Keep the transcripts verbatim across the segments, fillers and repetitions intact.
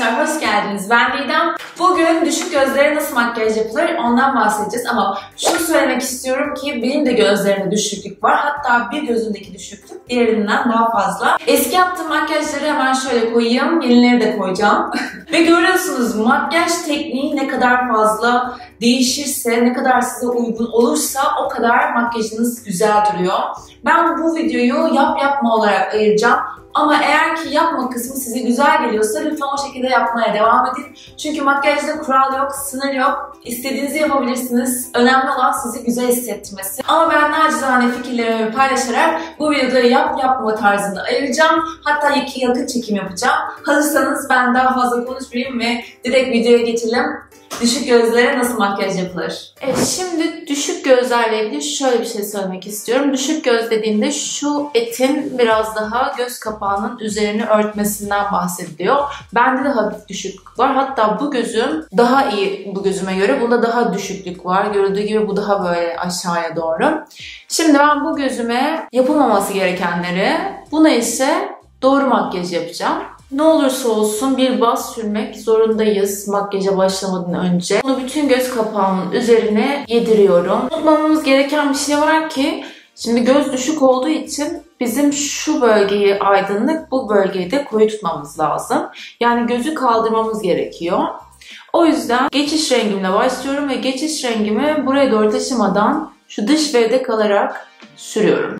arkadaşlar, hoş geldiniz. Ben Didem. Bugün düşük gözlere nasıl makyaj yapılır ondan bahsedeceğiz ama şunu söylemek istiyorum ki benim de gözlerimde düşüklük var. Hatta bir gözümdeki düşüklük diğerinden daha fazla. Eski yaptığım makyajları hemen şöyle koyayım, yenileri de koyacağım. Ve görüyorsunuz makyaj tekniği ne kadar fazla değişirse, ne kadar size uygun olursa o kadar makyajınız güzel duruyor. Ben bu videoyu yap yapma olarak ayıracağım. Ama eğer ki yapma kısmı size güzel geliyorsa lütfen o şekilde yapmaya devam edin. Çünkü makyajda kural yok, sınır yok. İstediğinizi yapabilirsiniz. Önemli olan sizi güzel hissettirmesi. Ama ben nacizane fikirlerimi paylaşarak bu videoda yap yapma tarzında ayıracağım. Hatta iki yakın çekim yapacağım. Hazırsanız ben daha fazla konuşmayayım ve direkt videoya geçelim. Düşük gözlere nasıl makyaj yapılır? Evet, şimdi düşük gözlerle ilgili şöyle bir şey söylemek istiyorum. Düşük göz dediğimde şu etin biraz daha göz kapağının üzerini örtmesinden bahsediliyor. Bende de hafif düşüklük var. Hatta bu gözüm daha iyi bu gözüme göre. Bunda daha düşüklük var. Görüldüğü gibi bu daha böyle aşağıya doğru. Şimdi ben bu gözüme yapılmaması gerekenleri, buna ise doğru makyaj yapacağım. Ne olursa olsun bir baz sürmek zorundayız makyaja başlamadan önce. Bunu bütün göz kapağımın üzerine yediriyorum. Unutmamamız gereken bir şey var ki, şimdi göz düşük olduğu için bizim şu bölgeyi aydınlık, bu bölgeyi de koyu tutmamız lazım. Yani gözü kaldırmamız gerekiyor. O yüzden geçiş rengimle başlıyorum ve geçiş rengimi buraya doğru taşımadan şu dış vede kalarak sürüyorum.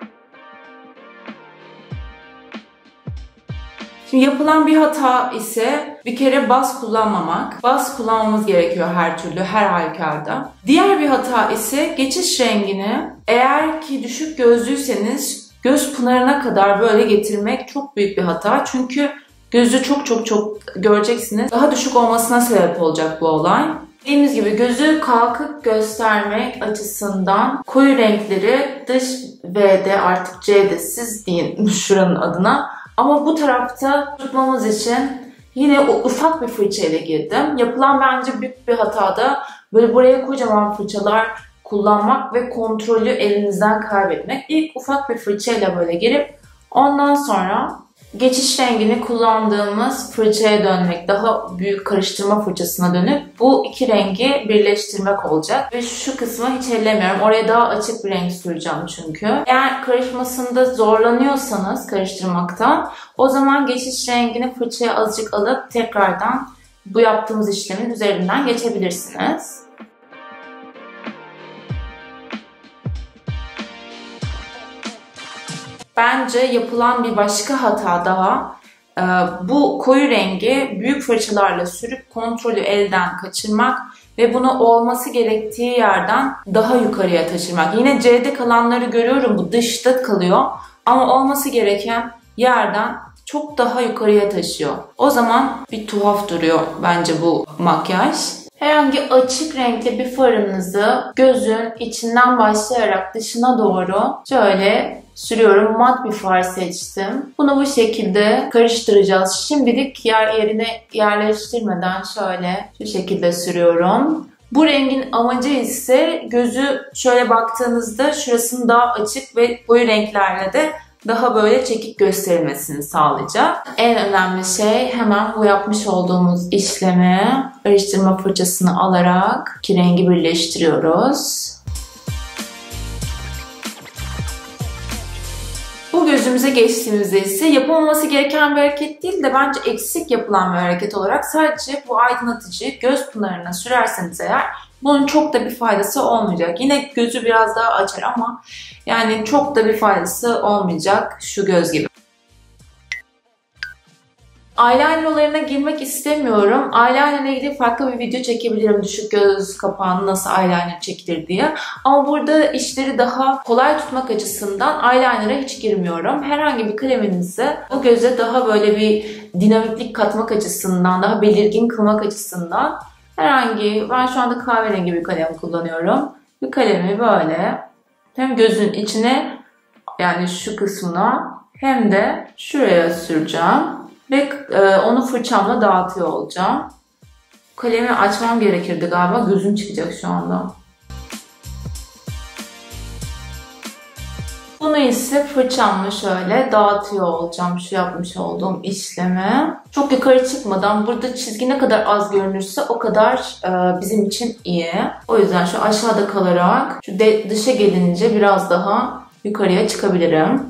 Şimdi yapılan bir hata ise bir kere baz kullanmamak. Baz kullanmamız gerekiyor her türlü, her halükarda. Diğer bir hata ise geçiş rengini eğer ki düşük gözlüyseniz göz pınarına kadar böyle getirmek çok büyük bir hata. Çünkü gözü çok çok çok göreceksiniz. Daha düşük olmasına sebep olacak bu olay. Dediğimiz gibi gözü kalkık göstermek açısından koyu renkleri dış V'de, artık C'de siz deyin şuranın adına. Ama bu tarafta tutmamız için yine ufak bir fırçayla girdim. Yapılan bence büyük bir hata da böyle buraya kocaman fırçalar kullanmak ve kontrolü elinizden kaybetmek. İlk ufak bir fırçayla böyle girip ondan sonra geçiş rengini kullandığımız fırçaya dönmek, daha büyük karıştırma fırçasına dönüp bu iki rengi birleştirmek olacak. Ve şu kısmı hiç ellemiyorum. Oraya daha açık bir renk süreceğim çünkü. Eğer karışmasında zorlanıyorsanız karıştırmaktan, o zaman geçiş rengini fırçaya azıcık alıp tekrardan bu yaptığımız işlemin üzerinden geçebilirsiniz. Bence yapılan bir başka hata daha, bu koyu rengi büyük fırçalarla sürüp kontrolü elden kaçırmak ve bunu olması gerektiği yerden daha yukarıya taşırmak. Yine C'de kalanları görüyorum, bu dışta kalıyor ama olması gereken yerden çok daha yukarıya taşıyor. O zaman bir tuhaf duruyor bence bu makyaj. Herhangi açık renkli bir farınızı gözün içinden başlayarak dışına doğru şöyle sürüyorum. Mat bir far seçtim. Bunu bu şekilde karıştıracağız. Şimdilik yer yerine yerleştirmeden şöyle şu şekilde sürüyorum. Bu rengin amacı ise gözü şöyle baktığınızda şurasının daha açık ve koyu renklerle de daha böyle çekik gösterilmesini sağlayacak. En önemli şey, hemen bu yapmış olduğumuz işlemi karıştırma fırçasını alarak iki rengi birleştiriyoruz. Bu gözümüze geçtiğimizde ise yapılmaması gereken bir hareket değil de bence eksik yapılan bir hareket olarak sadece bu aydınlatıcıyı göz pınarına sürerseniz eğer bunun çok da bir faydası olmayacak. Yine gözü biraz daha açar ama yani çok da bir faydası olmayacak şu göz gibi. Eyeliner olayına girmek istemiyorum. Eyeliner ile ilgili farklı bir video çekebilirim. Düşük göz kapağını nasıl eyeliner çekilir diye. Ama burada işleri daha kolay tutmak açısından eyeliner'a hiç girmiyorum. Herhangi bir kaleminizi bu göze daha böyle bir dinamiklik katmak açısından, daha belirgin kılmak açısından herhangi, ben şu anda kahverengi bir kalem kullanıyorum. Bir kalemi böyle hem gözün içine, yani şu kısmına, hem de şuraya süreceğim. Ve onu fırçamla dağıtıyor olacağım. Kalemi açmam gerekirdi galiba. Gözüm çıkacak şu anda. Bunu ise fırçamla şöyle dağıtıyor olacağım şu yapmış olduğum işlemi. Çok yukarı çıkmadan, burada çizgi ne kadar az görünürse o kadar e, bizim için iyi. O yüzden şu aşağıda kalarak şu de, dışa gelince biraz daha yukarıya çıkabilirim.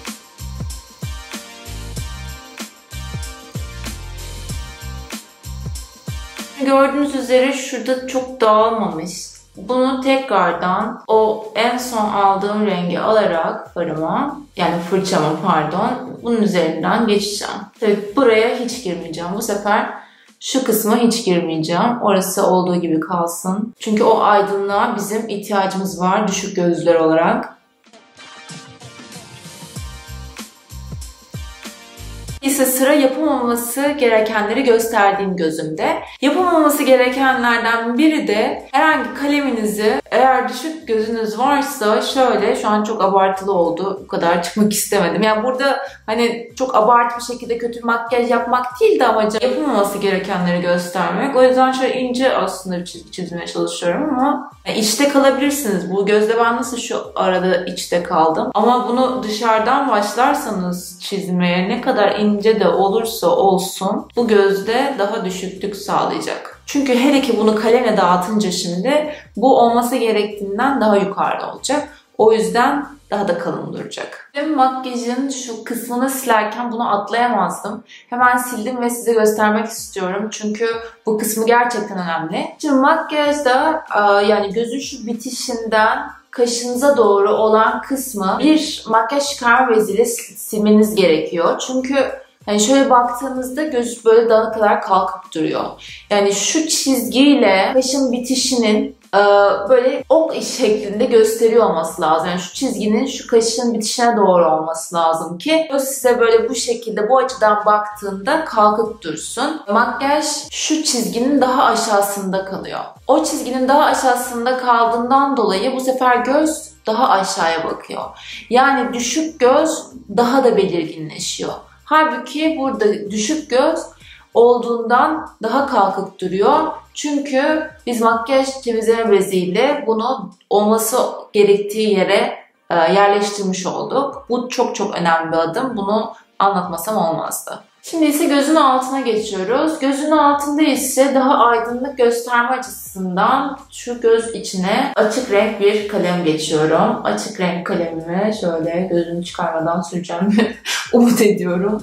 Gördüğünüz üzere şurada çok dağılmamış. Bunu tekrardan o en son aldığım rengi alarak farıma, yani fırçama pardon, bunun üzerinden geçeceğim. Tabii buraya hiç girmeyeceğim. Bu sefer şu kısma hiç girmeyeceğim. Orası olduğu gibi kalsın. Çünkü o aydınlığa bizim ihtiyacımız var düşük gözlüler olarak. İse sıra yapılmaması gerekenleri gösterdiğim gözümde. Yapılmaması gerekenlerden biri de herhangi kaleminizi, eğer düşük gözünüz varsa şöyle, şu an çok abartılı oldu. Bu kadar çıkmak istemedim. Yani burada hani çok abartı bir şekilde kötü makyaj yapmak değil de amacım yapılmaması gerekenleri göstermek. O yüzden şöyle ince aslında bir çizgi çizmeye çalışıyorum ama yani içte kalabilirsiniz. Bu gözde ben nasıl şu arada içte kaldım. Ama bunu dışarıdan başlarsanız çizmeye, ne kadar ince de olursa olsun bu gözde daha düşüklük sağlayacak. Çünkü hele ki bunu kalemle dağıtınca şimdi bu olması gerektiğinden daha yukarıda olacak. O yüzden daha da kalın duracak. Benim makyajın şu kısmını silerken bunu atlayamazdım. Hemen sildim ve size göstermek istiyorum. Çünkü bu kısmı gerçekten önemli. Şimdi makyajda yani gözün şu bitişinden kaşınıza doğru olan kısmı bir makyaj çıkarma beziyle silmeniz gerekiyor. Çünkü yani şöyle baktığınızda göz böyle dağına kadar kalkıp duruyor. Yani şu çizgiyle kaşın bitişinin e, böyle ok şeklinde gösteriyor olması lazım. Yani şu çizginin şu kaşın bitişine doğru olması lazım ki göz size böyle bu şekilde bu açıdan baktığında kalkıp dursun. Makyaj şu çizginin daha aşağısında kalıyor. O çizginin daha aşağısında kaldığından dolayı bu sefer göz daha aşağıya bakıyor. Yani düşük göz daha da belirginleşiyor. Halbuki burada düşük göz olduğundan daha kalkık duruyor. Çünkü biz makyaj temizleme beziyle bunu olması gerektiği yere yerleştirmiş olduk. Bu çok çok önemli bir adım. Bunu anlatmasam olmazdı. Şimdi ise gözün altına geçiyoruz. Gözün altında ise daha aydınlık gösterme açısından şu göz içine açık renk bir kalem geçiyorum. Açık renk kalemimi şöyle gözünü çıkarmadan süreceğim umut ediyorum.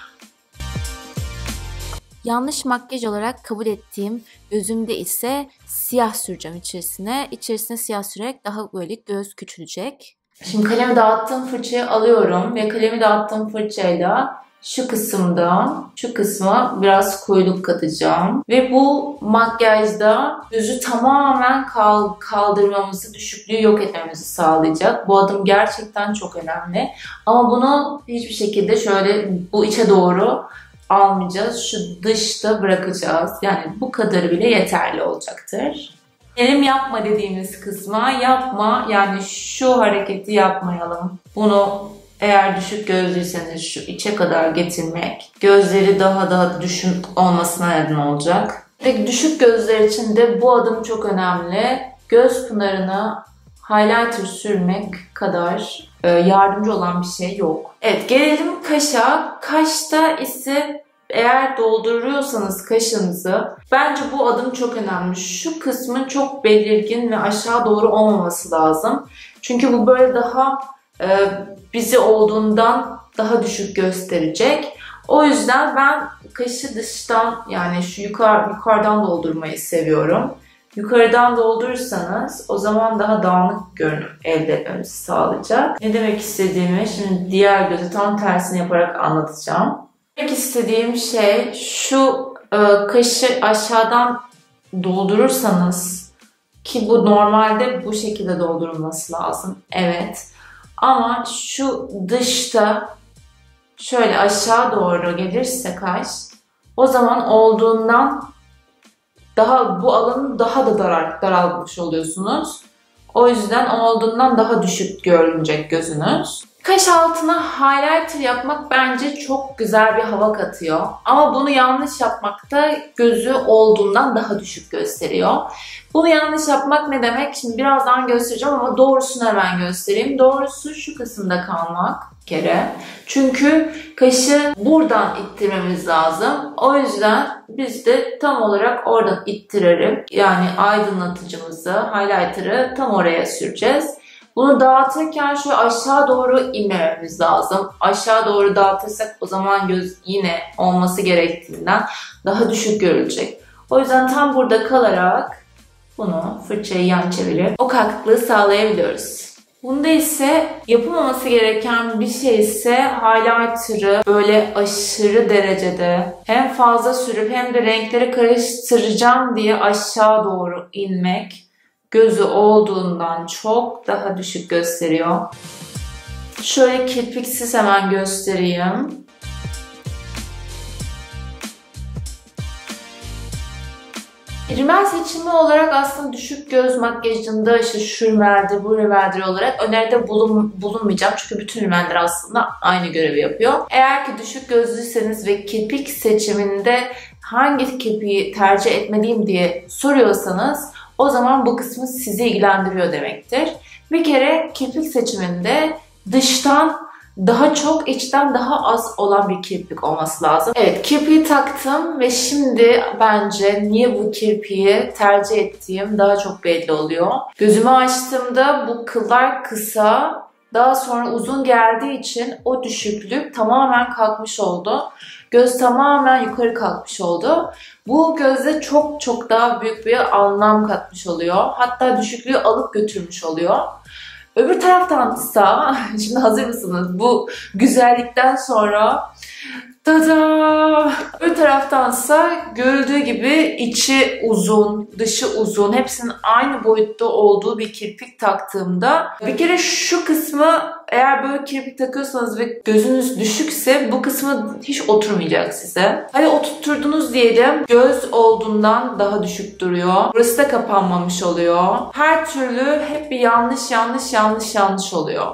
Yanlış makyaj olarak kabul ettiğim gözümde ise siyah süreceğim içerisine. İçerisine siyah sürerek daha böyle göz küçülecek. Şimdi kalemi dağıttığım fırçayı alıyorum ve kalemi dağıttığım fırçayla şu kısımda, şu kısma biraz koyuluk katacağım. Ve bu makyajda gözü tamamen kaldırmamızı, düşüklüğü yok etmemizi sağlayacak. Bu adım gerçekten çok önemli. Ama bunu hiçbir şekilde şöyle bu içe doğru almayacağız. Şu dışta bırakacağız. Yani bu kadarı bile yeterli olacaktır. Elim yapma dediğimiz kısma yapma, yani şu hareketi yapmayalım. Bunu eğer düşük gözlüyseniz şu içe kadar getirmek gözleri daha da düşük olmasına neden olacak. Peki düşük gözler için de bu adım çok önemli. Göz pınarına highlighter sürmek kadar yardımcı olan bir şey yok. Evet, gelelim kaşa. Kaşta ise eğer dolduruyorsanız kaşınızı, bence bu adım çok önemli. Şu kısmın çok belirgin ve aşağı doğru olmaması lazım. Çünkü bu böyle daha e, bizi olduğundan daha düşük gösterecek. O yüzden ben kaşı dıştan, yani şu yukarı, yukarıdan doldurmayı seviyorum. Yukarıdan doldurursanız o zaman daha dağınık görünüm elde etmemizi sağlayacak. Ne demek istediğimi şimdi diğer gözü tam tersini yaparak anlatacağım. Demek istediğim şey şu e, kaşı aşağıdan doldurursanız, ki bu normalde bu şekilde doldurulması lazım. Evet. Ama şu dışta şöyle aşağı doğru gelirse kaş, o zaman olduğundan daha bu alanı daha da darar, daraltmış oluyorsunuz. O yüzden olduğundan daha düşük görünecek gözünüz. Kaş altına highlighter yapmak bence çok güzel bir hava katıyor. Ama bunu yanlış yapmak da gözü olduğundan daha düşük gösteriyor. Bunu yanlış yapmak ne demek? Şimdi birazdan göstereceğim ama doğrusunu hemen göstereyim. Doğrusu şu kısımda kalmak bir kere. Çünkü kaşı buradan ittirmemiz lazım. O yüzden biz de tam olarak oradan ittirerek, yani aydınlatıcımızı, highlighter'ı tam oraya süreceğiz. Bunu dağıtırken şöyle aşağı doğru inmememiz lazım. Aşağı doğru dağıtırsak o zaman göz yine olması gerektiğinden daha düşük görülecek. O yüzden tam burada kalarak bunu fırçayı yan çevirip o kalkıklığı sağlayabiliyoruz. Bunda ise yapılmaması gereken bir şey ise highlighter'ı böyle aşırı derecede hem fazla sürüp hem de renkleri karıştıracağım diye aşağı doğru inmek. Gözü olduğundan çok daha düşük gösteriyor. Şöyle kirpiksiz hemen göstereyim. Rimel seçimi olarak aslında düşük göz makyajında işte şu rimeldir, bu rimeldir olarak öneride bulun, bulunmayacağım. Çünkü bütün rimeller aslında aynı görevi yapıyor. Eğer ki düşük gözlüyseniz ve kirpik seçiminde hangi kirpiği tercih etmeliyim diye soruyorsanız o zaman bu kısmı sizi ilgilendiriyor demektir. Bir kere kirpik seçiminde dıştan daha çok, içten daha az olan bir kirpik olması lazım. Evet, kirpiği taktım ve şimdi bence niye bu kirpiği tercih ettiğim daha çok belli oluyor. Gözümü açtığımda bu kıllar kısa, daha sonra uzun geldiği için o düşüklük tamamen kalkmış oldu. Göz tamamen yukarı kalkmış oldu. Bu gözde çok çok daha büyük bir anlam katmış oluyor. Hatta düşüklüğü alıp götürmüş oluyor. Öbür taraftansa, şimdi hazır mısınız? Bu güzellikten sonra tada! Öbür taraftansa görüldüğü gibi içi uzun, dışı uzun, hepsinin aynı boyutta olduğu bir kirpik taktığımda bir kere şu kısmı, eğer böyle kirpik takıyorsanız ve gözünüz düşükse bu kısmı hiç oturmayacak size. Hadi oturtturdunuz diyelim, göz olduğundan daha düşük duruyor. Burası da kapanmamış oluyor. Her türlü hep bir yanlış yanlış yanlış yanlış oluyor.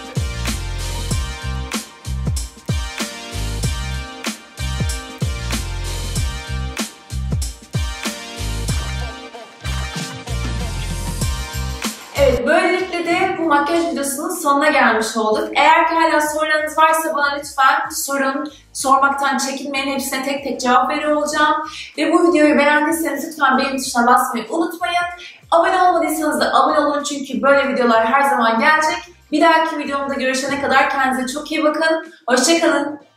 Evet, böylelikle de bu makyaj videosunun sonuna gelmiş olduk. Eğer ki hala sorularınız varsa bana lütfen sorun, sormaktan çekinmeyin. Hepsine tek tek cevap veriyor olacağım. Ve bu videoyu beğendiyseniz lütfen beğen tuşuna basmayı unutmayın. Abone olmadıysanız da abone olun çünkü böyle videolar her zaman gelecek. Bir dahaki videomda görüşene kadar kendinize çok iyi bakın. Hoşça kalın.